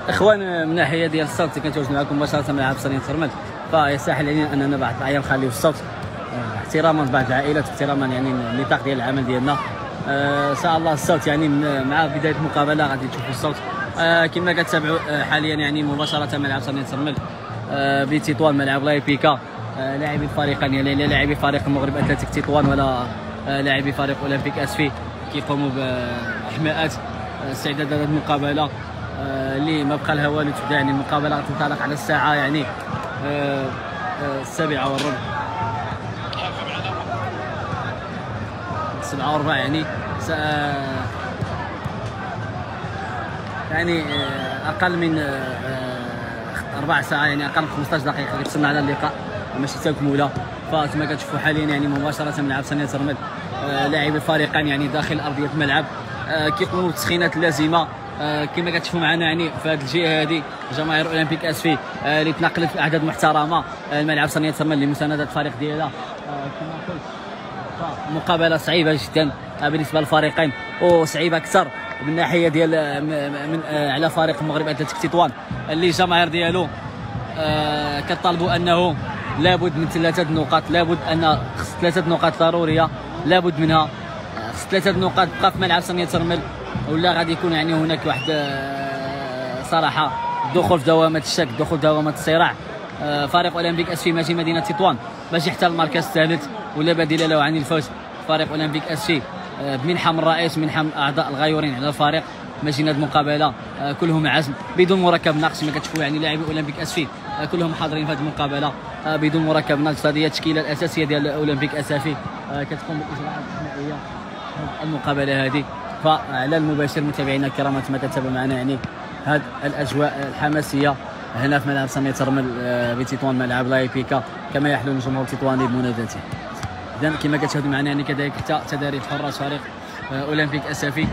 اخوان من ناحيه ديال الصوت كنتواجد معكم مباشره من ملعب صالين ترمل. فيسمح لنا اننا بعض الاحيان نخليو الصوت احتراما لبعض العائلات واحتراما يعني النطاق ديال العمل ديالنا. ان شاء الله الصوت يعني مع بدايه المقابله غادي تشوفوا الصوت كما كتابعوا حاليا يعني مباشره من ملعب صالين ترمل بتطوان ملعب لاي بيكا. لاعبي الفريقين يعني لا لاعبي فريق المغرب اتلتيك تطوان ولا لاعبي فريق اولمبيك اسفي كيقوموا باحماءات استعداد هذه المقابله اللي ما بقى لها والو تبدا. يعني المقابله غتنطلق على الساعه يعني 7:15 7:15 يعني اقل من 4 ساعات يعني اقل من 15 دقيقه كتسنى على اللقاء ماشي تكمله. فكما كتشوفوا حاليا يعني مباشره من ملعب صالين ترمل لاعبي الفريقين يعني داخل ارضيه الملعب كيقوموا بالتسخينات اللازمه. كما كتشوفوا معنا يعني في هذه الجهه هذه جماهير اولمبيك اسفي اللي تنقلت في اعداد محترمه الملعب صالين ترمل لمسانده الفريق ديالها. كما قلت مقابله صعيبه جدا بالنسبه للفريقين وصعيبه اكثر من ناحيه ديال من على فريق المغرب اتلتيك تطوان اللي الجماهير ديالو كطالبوا انه لابد من 3 نقاط. لابد ان خص 3 نقاط ضروريه لابد منها. خص 3 نقاط بقى في ملعب صالين ترمل ولا غادي يكون يعني هناك واحد صراحه دخول في دوامه الشك دخول في دوامه الصراع. فريق اولمبيك اسفي ماشي مدينه تطوان باش يحتل المركز الثالث ولا بديل له عن الفوز. فريق اولمبيك اسفي بمنحه من الرئيس منحه من اعضاء الغيورين على الفريق ماشيين هذه المقابله كلهم عزم بدون مركب ناقص. ما كتشوفوا يعني لاعبي اولمبيك اسفي كلهم حاضرين في هذه المقابله بدون مركب ناقص. هذه هي التشكيله الاساسيه ديال اولمبيك اسفي كتقوم بالاجراءات التحمائيه المقابله هذه. فعلى المباشر متابعينا الكرام كما تتابعوا معنا يعني هذه الاجواء الحماسيه هنا في ملعب صالين ترمل بتطوان ملعب لاي بيكا كما يحلو الجمهور التطواني بمناداته. اذا كما كتشاهدوا معنا يعني كذلك حتى تدريب حراس فريق اولمبيك اسفي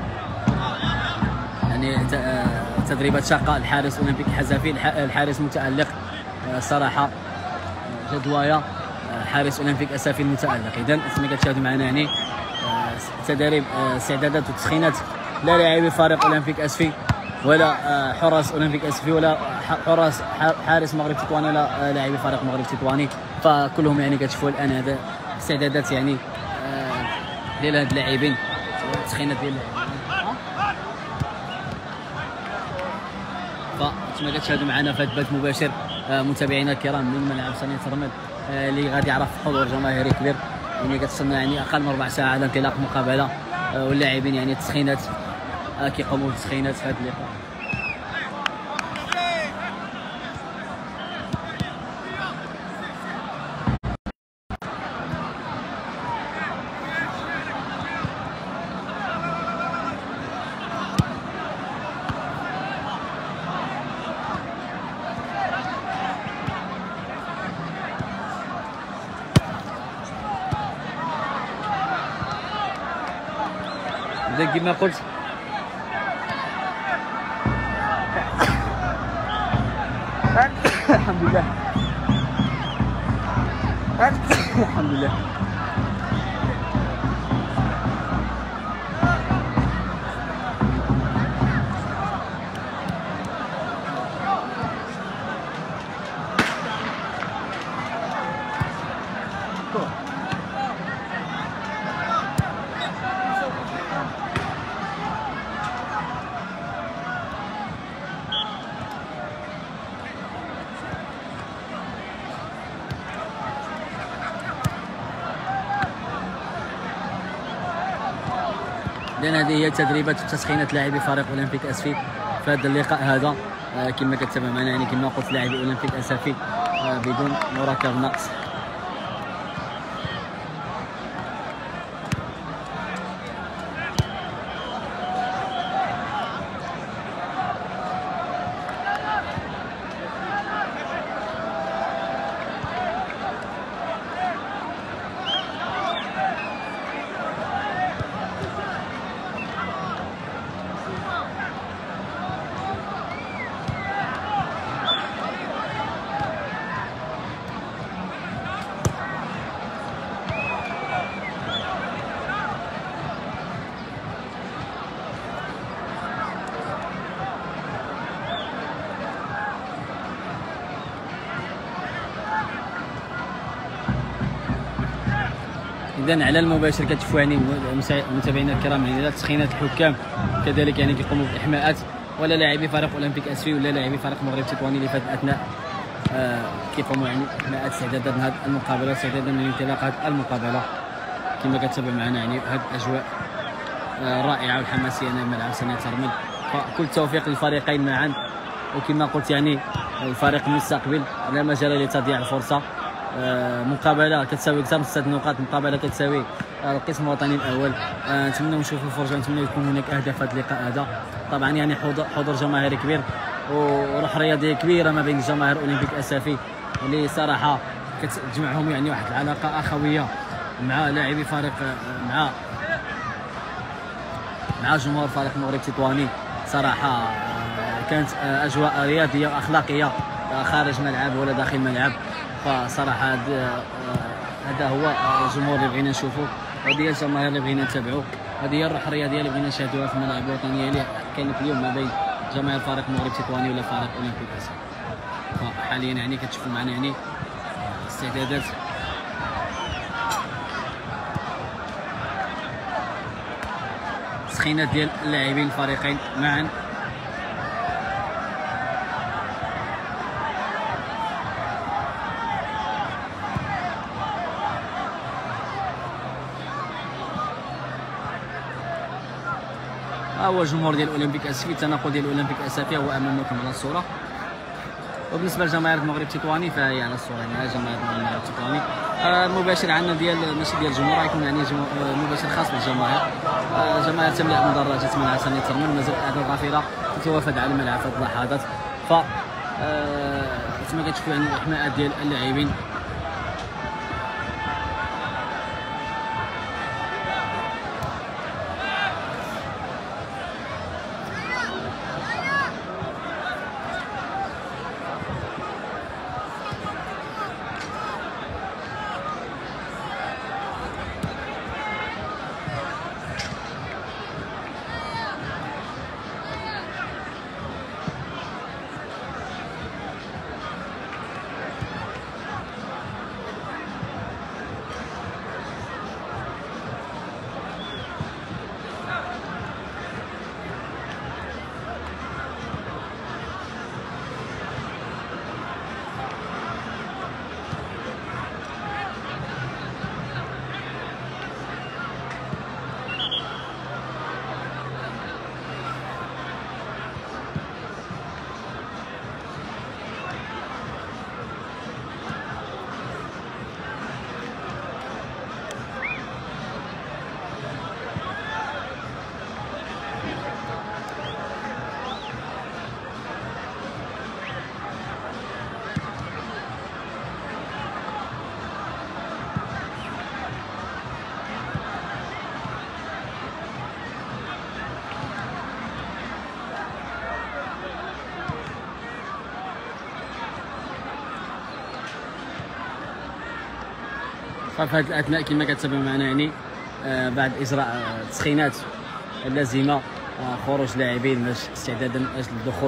يعني تدريبات شاقه. الحارس اولمبيك حزافي الحارس متالق صراحه جدوايه حارس اولمبيك اسفي المتالق. اذا كما كتشاهدوا معنا يعني تدريب استعدادات وتسخينات لا لاعبي فريق اولمبيك اسفي ولا حراس اولمبيك اسفي ولا حارس مغرب تطواني ولا لاعبي فريق مغرب تطواني. فكلهم يعني كتشوفوا الان هذا استعدادات يعني ديال هاد اللاعبين التسخينات ديال فكما كتشاهدوا معنا في هذا البث المباشر متابعينا الكرام من ملعب صالين ترمل اللي غادي يعرف حضور جماهيري كبير يعني كتسنى يعني اقل من 4 ساعات على انطلاق المقابله واللاعبين يعني التسخينات كيقوموا بالتسخينات في هذا اللقاء. إذا كما قلت الحمد لله الحمد لله لأن هذه هي تدريبات وتسخينات لاعبي فريق اولمبيك اسفي في هذا اللقاء هذا. كما كتابع معنا يعني كما قلت لاعبي اولمبيك اسفي بدون مركب نقص. اذا على المباشر كتشوفوا يعني متابعينا الكرام يعني تسخينات الحكام كذلك يعني كيقوموا بالاحماءات ولا لاعبي فريق اولمبيك اسفي ولا لاعبي فريق المغرب تطواني اللي فات اثناء كيقوموا يعني احماءات استعدادا لهذه المقابله استعدادا لانطلاق هذه المقابله. كما كتتابع معنا يعني هذه الاجواء رائعه والحماسيه امام ملعب سنة ترمل. فكل التوفيق للفريقين معا، وكما قلت يعني الفريق المستقبل لا مجال لتضييع الفرصه. مقابله كتساوي اكثر من 6 نقاط، مقابله كتساوي القسم الوطني الاول. نتمنى نشوفوا الفرجه، نتمنى يكون هناك اهداف في هذا اللقاء هذا. طبعا يعني حضور جماهيري كبير وروح رياضيه كبيره ما بين جماهير اولمبيك اسفي اللي صراحه كتجمعهم يعني واحد العلاقه اخويه مع لاعبي فريق مع جمهور فريق المغرب تطواني. صراحه كانت اجواء رياضيه واخلاقيه خارج ملعب ولا داخل ملعب. فصراحه هذا هو الجمهور اللي بغينا نشوفوه، وهذه هي الجماهير اللي بغينا نتابعوا، هذه هي الروح الرياضيه اللي بغينا نشاهدوها في الملاعب الوطنيه اللي كانت اليوم ما بين جماهير فريق المغرب تطواني ولا فريق اولمبيك اسفي. فحاليا يعني كتشوفوا معنا يعني استعدادات تسخينات ديال اللاعبين الفريقين معا. هو الجمهور ديال اولمبيك اسفي، التناقل ديال اولمبيك اسفي هو امامكم على الصوره. وبالنسبه لجماهير المغرب تطواني فهي على الصوره هنا جماهير المغرب تطواني. المباشر عندنا ديال ماشي ديال الجمهور، غيكون يعني مباشر خاص بالجماهير. جماهير تملأ مدرجات ملعب سنة ترمل، مازال اعداد غفيره تتوافد على الملعب في هذه اللحظات. ف كما كتشوفوا يعني الاحماءات ديال اللاعبين. ففي هذه الاثناء كما كتتابعوا معنا يعني بعد اجراء التسخينات اللازمه خروج لاعبين باش استعدادا لاجل الدخول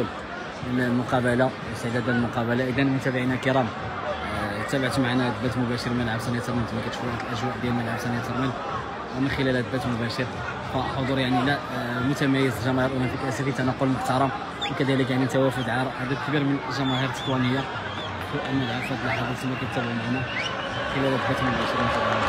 للمقابله استعدادا للمقابله. اذا متابعينا الكرام تابعت معنا البث المباشر من ملعب سنة ترمل، كما كتشوفوا الاجواء ديال ملعب سنة ترمل ومن خلال هذا البث المباشر فحضور يعني لا متميز جماهير اولمبيك اسفي، تنقل محترم، وكذلك يعني توافد عدد كبير من الجماهير التطوانيه في الملعب في هذه اللحظات كما كتتابعوا معنا خلال البث المباشر.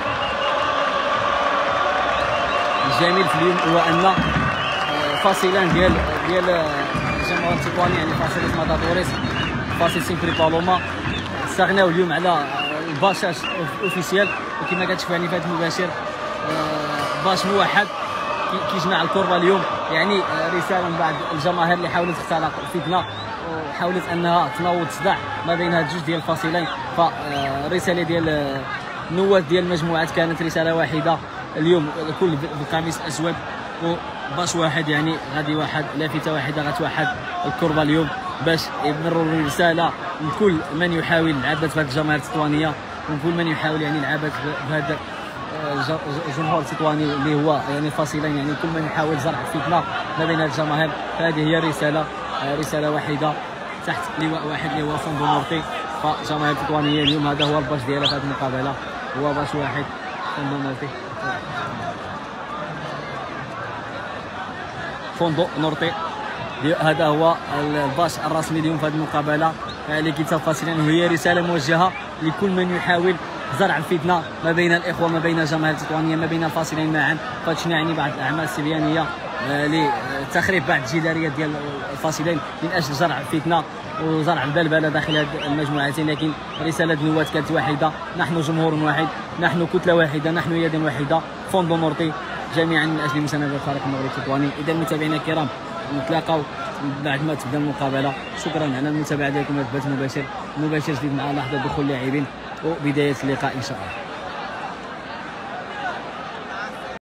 الجميل في اليوم هو ان فاصلان ديال الجمهور التطواني يعني فاصل ماتادوريس فاصل سيمبري بالوما استغناو اليوم على الباشاش اوفيسيال، وكما كتشوفوا يعني في هذا المباشر باش موحد كيجمع الكرة اليوم. يعني رساله من بعض الجماهير اللي حاولت تختلق الفتنه وحاولت انها تنوض صداع ما بين هاد الجوج ديال الفصيلين. فالرساله ديال النواه ديال المجموعات كانت رساله واحده اليوم، الكل بالقميص الاسود وباش واحد يعني غادي واحد لافته واحده غتوحد الكرة اليوم باش يمروا الرساله لكل من يحاول العبث بهذه الجماهير التطوانيه وكل من يحاول يعني العبث بهذا الجمهور التطواني اللي هو يعني الفصيلين، يعني كل من يحاول زرع الفتنه ما بين هذه الجماهير. فهذه هي الرساله، رساله واحده تحت لواء واحد اللي هو فوندو مورتي. فالجماهير التطوانيه اليوم هذا هو الباش ديالها في هذه المقابله، هو باش واحد فوندو نورتي. هذا هو الباش الرسمي اليوم في هذه المقابله لكتاب فاسلين، وهي رساله موجهه لكل من يحاول زرع الفتنه ما بين الاخوه، ما بين الجماهير التطوانيه، ما بين الفاصلين معا. فهادشي يعني بعض الاعمال الصبيانيه لتخريب بعض الجداريات ديال الفاصلين من اجل زرع الفتنه وزرع البلبله داخل هذه المجموعتين. لكن رساله النواه كانت واحده، نحن جمهور واحد، نحن كتله واحده، نحن يد واحده، فوندو نورتي، جميعا من اجل مسانده الفريق المغربي التطواني. اذا متابعينا الكرام نتلاقاو بعد ما تبدا المقابله. شكرا على المتابعه ديالكم. البث مباشر جديد مع لحظه دخول اللاعبين وبدايه اللقاء ان شاء الله.